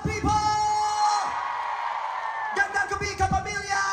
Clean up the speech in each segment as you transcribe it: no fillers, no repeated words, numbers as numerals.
people! Gandang gabi, kapamilya!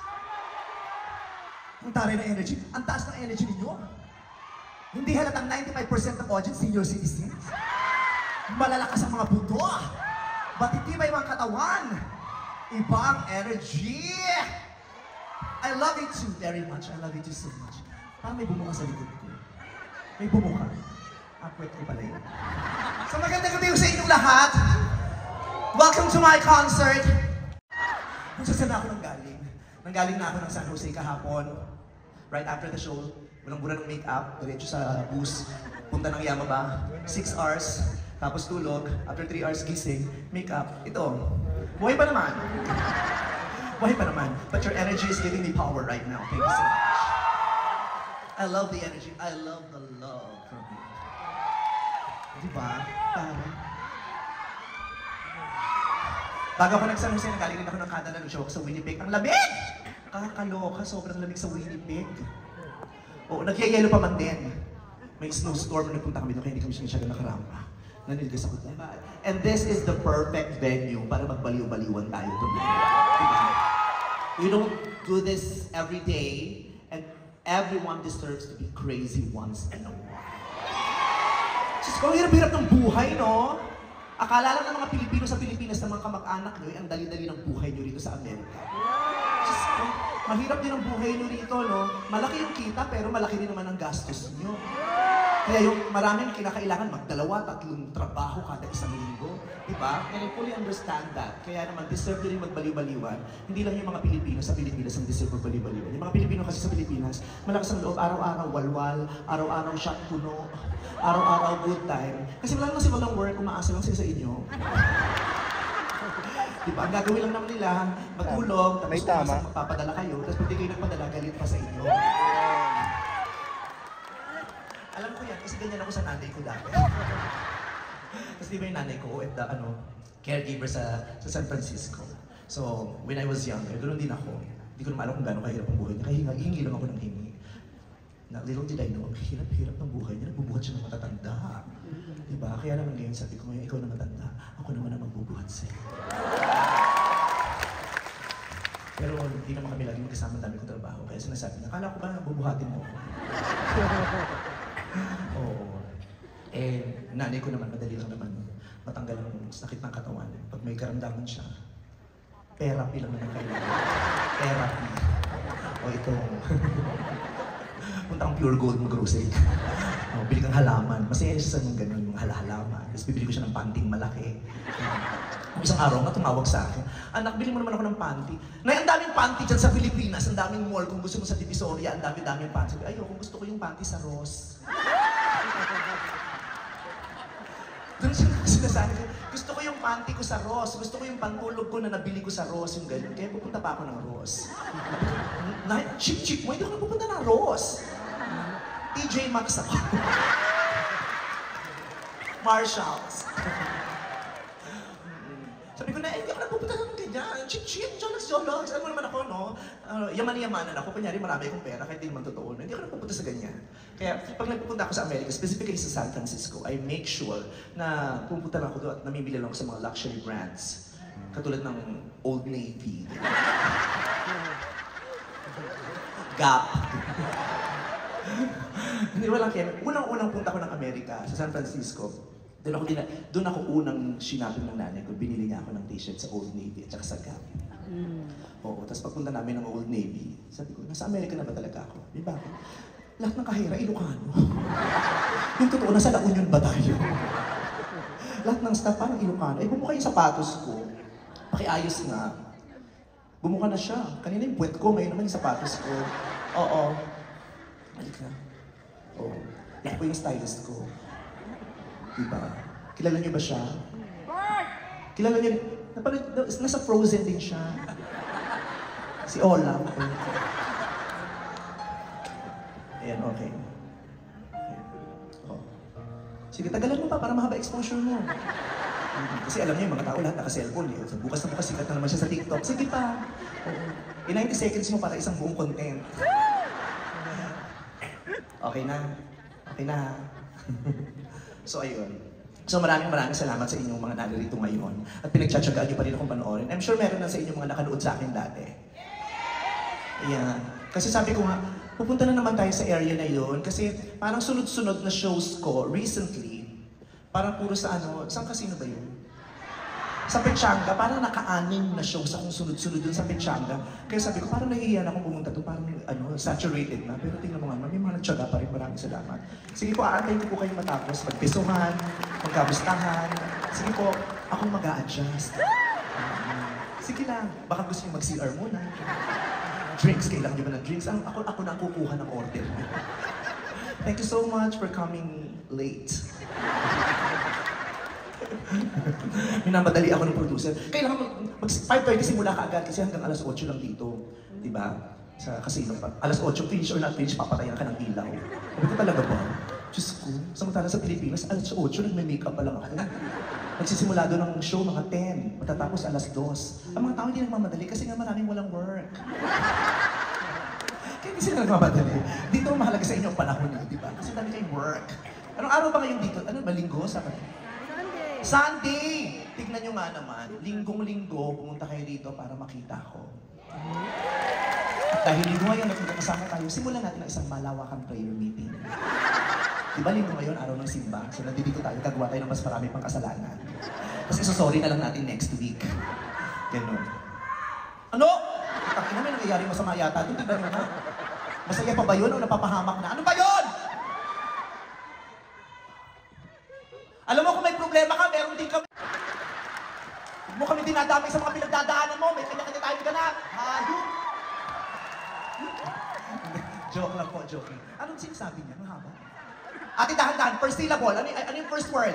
Ang taray na energy. Ang taas ng energy ninyo. Hindi halatang 95% ng audience senior citizens. Malalakas ang mga buto. Batitibay mga katawan. Iba ang energy. I love it too very much. I love it too so much. Parang may bumuka sa likod ko. May bumuka. Akwet ko pala yun. So magandang gabi sa inyong lahat. Welcome to my concert. Kung saan na ako nanggaling. Nanggaling na ako ng San Jose kahapon. Right after the show, walang bura ng make-up, diretso sa bus, punta ng Yamaba, 6 hours, tapos tulog, after 3 hours gising, make-up. Ito, buhay pa naman. Buhay pa naman. But your energy is giving me power right now. Thank you so much. I love the energy. I love the love from you. Diba? Tama. Bago ako nag-San Jose, nagaling rin ako ng Canada, nag-show ako sa Winnipeg. Ang lamig! Kakaloka, sobrang lamig sa Winnipeg. Oo, nagyayelo pa man din. May snowstorm na nagpunta kami doon, kaya hindi kami masyadong nakarampa. Naniligas ako doon. And this is the perfect venue para magbaliw-baliwan tayo doon. Diba? You don't do this every day, and everyone deserves to be crazy once in a while. Diyos ko, hirap-hirap ng buhay, no? Akala lang ng mga Pilipino sa Pilipinas na mga kamag-anak nyo, ang dali-dali ng buhay nyo rito sa Amerika. Diyos ko, mahirap din ang buhay nyo rito, no? Malaki yung kita, pero malaki rin naman ang gastos nyo. Kaya yung maraming kinakailangan magdalawa, 3 trabaho kada isang linggo. Diba? And I fully understand that. Kaya naman, deserve din magbaliw-baliwan. Hindi lang yung mga Pilipino sa Pilipinas ang deserve magbaliw-baliwan. Yung mga Pilipino kasi sa Pilipinas, malakas ang loob, araw-araw walwal, araw-araw shot puno, araw-araw good time. Kasi wala naman silang work, umaasa lang sila sa inyo. Diba? Ang gagawin lang naman nila, matulog, tapos magpapadala kayo, tapos pag di kayo nagpadala, galit pa sa inyo. Alam ko yan, kasi ganyan ako sa nanay ko dati. Kasi di ba yung nanay ko, caregiver sa San Francisco. So, when I was younger, ganoon din ako. Hindi ko naman alam kung gano'ng kahirap ang buhay niya. Kaya hingi lang ako ng hingi. Little did I know, ang hirap-hirap ng buhay niya. Nagbubuhat siya ng matatanda. Diba? Kaya naman ngayon sabi ko, ngayon ikaw na matanda, ako naman ang magbubuhat sa'yo. Pero hindi naman kami laging magkasama, dami kong trabaho. Kaya sinasabi niya, akala ko ba bubuhatin mo ako? Oo. Eh, nanay ko naman, madali lang naman matanggal ang sakit ng katawan. Pag may karamdaman siya, therapy lang naman kailangan. Therapy. O ito. Punta kang Pure Gold mag-grocery. Bili kang halaman. Masaya siya sa mga ganun, yung halaman. Tapos bibili ko siya ng panting malaki. Isang araw nga tumawag sa akin, anak, bili mo naman ako ng panty. Nay, ang daming panty dyan sa Pilipinas, ang daming mall. Kung gusto mo sa Divisoria, ang daming panty. Ayoko, gusto ko yung panty sa Ross. Doon siya sinasabi ko, gusto ko yung panty ko sa Ross. Gusto ko yung pantulog ko na nabili ko sa Ross, yung ganyan. Kaya pupunta pa ako ng Ross. Chip-chip mo, hindi ako napupunta ng Ross. TJ Maxx ako. Marshalls. Sabi ko na, hindi ako nagpupunta ng ganyan. Chip-chip, Jologs. Alam mo naman ako, no? Yaman-yamanan ako. Kunyari, marami akong pera, kahit hindi naman totoo. Hindi ako nagpupunta sa ganyan. Kaya pag nagpupunta ako sa Amerika, specifically sa San Francisco, I make sure na pupunta lang ako doon at namimili lang ako sa mga luxury brands. Katulad ng Old Navy. Gap. Hindi, walang kaya. Unang-unang punta ko ng Amerika, sa San Francisco, doon ako unang sinapin ng nanay ko. Binili niya ako ng t-shirt sa Old Navy at saka sa Gap. Oo, tapos pagpunta namin ng Old Navy, sabi ko, nasa Amerika na ba talaga ako? Di ba? Lahat ng kahira, Ilocano. Yung totoo, nasa La Union ba tayo? Lahat ng staff, parang Ilocano. Eh, bumuka yung sapatos ko. Pakiayos nga. Bumuka na siya. Kanina yung puwet ko, ngayon naman yung sapatos ko. Oo. Halika. Oo. Yan po yung stylist ko. Diba? Kilala niyo ba siya? Kilala niyo, nasa Frozen din siya. Si Olaf. Ayan, okay. Oh. Sige, tagalan mo pa para mahaba exposure mo. Kasi alam niyo, yung mga tao lahat naka-cellphone. Bukas na bukas, sikat na naman siya sa TikTok. Sige pa. In 90 seconds mo para isang buong content. Okay na. Okay na. So ayun, So maraming salamat sa inyong mga naririto ngayon. At pinagtsatsagaan niyo pa rin akong panoorin. I'm sure meron na sa inyong mga nakanood sa akin dati. Ayan. Kasi sabi ko nga, pupunta na naman tayo sa area na yun. Kasi parang sunod-sunod na shows ko recently, parang puro sa ano, saan casino ba yun? Sa Pechanga, parang naka-anim na shows akong sunod-sunod dun sa Pechanga. Kaya sabi ko, parang nahihiyan akong pumunta doon, parang saturated na. Pero tingnan mo nga, may mga nagtsaga pa rin, maraming salamat. Sige po, aantayin ko po kayo matapos, magpisuhan, magkamustahan. Sige po, akong mag-a-adjust. Sige lang, baka gusto niyo mag-CR muna. Drinks, kailangan niyo ba ng drinks? Ako na ang kukuha ng order. Thank you so much for coming late. Minamadali ako ng producer. Kailangan 5:30 simula ka agad kasi hanggang alas 8 lang dito. Diba? Sa casino pa. Alas 8, finish or not finish, papatayan ka ng ilaw. Sabi ko talaga ba? Diyos ko, samantala sa Pilipinas, alas 8, nagme-makeup pa lang ako. Nagsisimula doon ng show mga 10, matatapos alas 2. Ang mga tao hindi nagmamadali kasi nga maraming walang work. Kaya hindi sila nagmamadali. Dito mahalaga sa inyo ang panahon niyo, di ba? Kasi dami kayong work. Anong araw ba ngayon dito? Ano ba, linggo? Sunday! Tignan nyo nga naman, linggong-linggo, pumunta kayo dito para makita ko. Dahil linggo ngayon, nagkakasama tayo, simulan natin ang isang malawakang prayer meeting. Di ba linggo ngayon, araw ng simba? So nandito tayo, gagawa tayo ng mas marami pang kasalanan. Kasi sorry na lang natin next week. Ganun. Ano? Taki na may nangyayari masama yata. Tignan mo na. Masaya pa ba yun o napapahamak na? Ano ba yun? Alam mo kung may problema ka, meron din kami. Huwag mo kami dinadamay sa mga pinagdadaanan mo. May kanya-kanya tayong ganap. Hayop! Joke lang po, joke. Anong sinasabi niya? Ang haba. Ate, dahan-dahan. First syllable. Ano yung first word?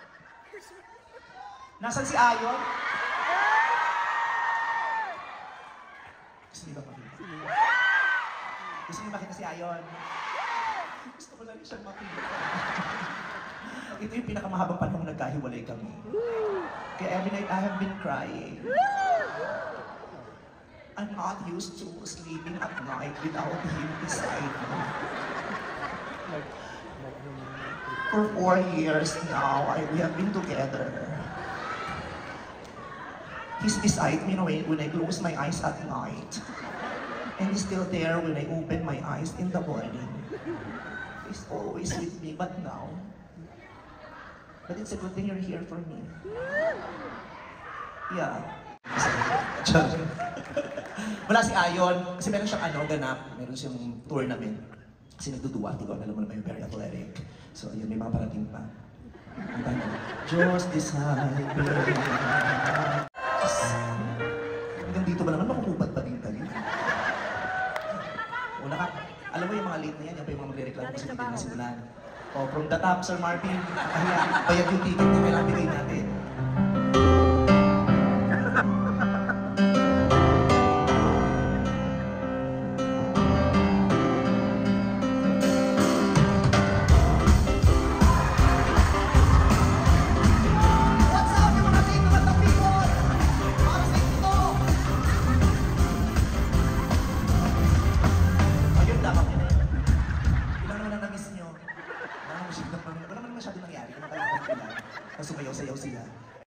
Nasaan si Ayon? Gusto niyo ba makita? Gusto niyo makita si Ayon? Gusto ko lang siyang makita. Ito yung pinakamahabang panahon nagkahiwalay kami. Kaya every night I have been crying. I'm not used to sleeping at night without him beside me. For 4 years now, we have been together. He's beside me when I close my eyes at night. And he's still there when I open my eyes in the morning. He's always with me, but now, but it's a good thing you're here for me. Yeah. Wala si Ayon, kasi meron siyang ganap, meron siyang tournament. Kasi nagduduwa, di ko alam mo naman yung very athletic. So yun, may mga parating pa. Ang tanong, Diyos decide. Hanggang dito ba naman, makukupat pa din tayo? Una ka, alam mo yung mga late na yan, yung pa yung mga magre-reklamo kasi hindi na simulan. Oh, from the top, Sir Marvin, bayad yung ticket na kailangan bigay natin. What's up, yung mga dito at people? Para sa ito! Ayun, dapat yun eh. Ilang naman ang na-miss nyo? Wala naman masyado nangyari. Kung talagang sumayaw-sayaw sila.